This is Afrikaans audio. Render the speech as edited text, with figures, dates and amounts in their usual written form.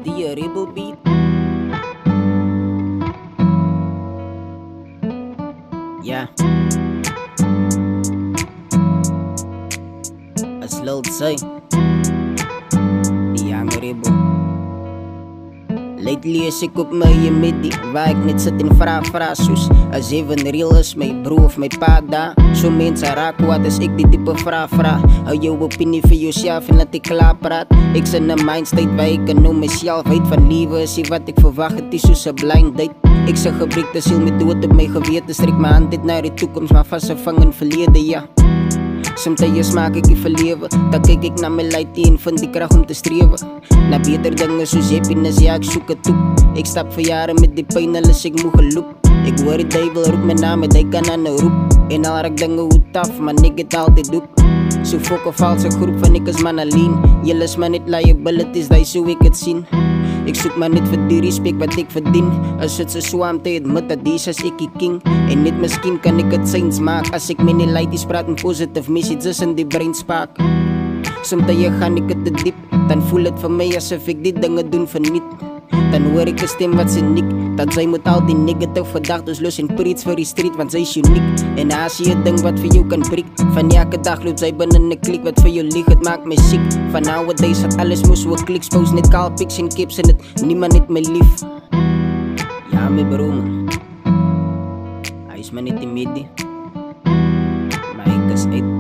die Rebel Beatz. Ja. As Lil say, die young Rebel. Lately is ek op my Medi, waar ek net sit en vra soos as even real is my bro of my pa daar. So mense raak wat as ek die type vra. Hou jou opinie vir jouself en laat ek klaar praat. Ek is in 'n mindstate waar ek kan nou myself uit van liewe is wat ek verwag het is soos 'n blind date. Ek se gebreekte siel met dood op my gewete, strek my hand uit na die toekoms maar vasgevang in verlede, ja. Somtijds maak ek die verlewe, dan kyk ek na my lightie en vind die krag om te strewe na beter dinge soos happiness, ja ek soek het toe. Ek stap vir jare met die pyn, al is ek moe geloop. Ek hoor die duivel roep my naam en hy kan aan nou roep. En al raak dinge hoe taf, maar ek het altyd doep. So fok 'n valse groep van ek is man alleen. Julle is maar net liabilities, die so ek het sien. Ek soek maar net vir die respect wat ek verdien. As dit so swaam te admit dat dis as ek die king. En net miskien kan ek het signs maak as ek met die lighties praat en positive messages in die brain spark. Somtijds gaan ek het te diep, dan voel het vir my asof ek die dinge doen verniet. Dan hoor ek 'n stem wat sê nik, dat sy moet al die negative gedagtes los en preach vir die street, want sy is uniek. En as jy 'n ding wat vir jou kan breek, van elke dag loop sy binne 'n klik wat vir jou lieg, het maak my siek. Van nowadays het alles moes so kliks, post net kaal pics en kips en het niemand net my lief. Ja my bro man, hy is maar net die Medi, maar ek is uit.